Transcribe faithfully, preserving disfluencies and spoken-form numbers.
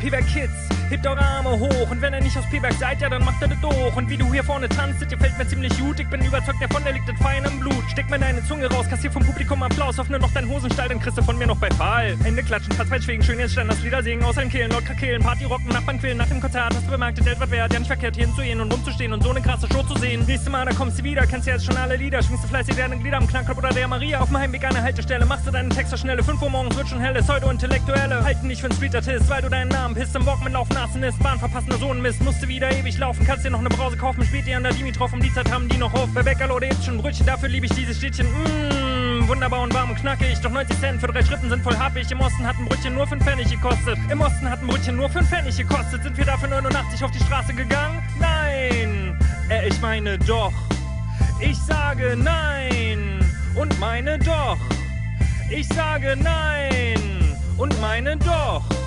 P-Werk Kids, hebt eure Arme hoch. Und wenn ihr nicht aus P-Werk seid, ja, dann macht ihr das doch. Und wie du hier vorne tanzt, das gefällt mir ziemlich gut. Ich bin überzeugt davon, der liegt in feinem Blut. Steck mir deine Zunge raus, kassier vom Publikum Applaus. Öffne noch deinen Hosenstall, dann kriegst du von mir noch bei Fall. Hände klatschen, Platzweit schwingen, schön jetzt Stand, das Lieder singen, aus allen Kehlen, laut Krakehlen, Party rocken, Nachbarn quälen. Nach dem Konzert hast du bemerkt, das Geld was wert. Ja, nicht verkehrt, hier hinzugehen und rumzustehen und so eine krasse Show zu sehen. Nächstes Mal, da kommst du wieder, kennst du jetzt schon alle Lieder. Schwingst du fleißig deine Glieder am Knackclub oder der Maria. Auf dem Heimweg an der Haltestelle, machst du deinen Text so schnelle. fünf Uhr morgens wird schon helle, Pseudo-Intellektuelle halten dich für einen Street-Artist, weil du deinen Namen pisst. Im Walkman laufen nassen ist, Bahn verpassender Sohnenmist. Musst du wieder ewig laufen, kannst dir noch eine Brause kaufen. Spät dir an der Dimitrov, um die Zeit haben die noch auf. Bei Bäcker oder jetzt schon Brötchen, dafür liebe ich dieses Städtchen. Mmm, wunderbar und warm und knackig. Doch neunzig Cent für drei Schritten sind voll happig. Im Osten hat ein Brötchen nur fünf Pfennig gekostet. Im Osten hat ein Brötchen nur fünf Pfennig gekostet. Sind wir dafür neunundachtzig auf die Straße gegangen? Nein, äh, ich meine doch. Ich sage nein und meine doch. Ich sage nein und meine doch.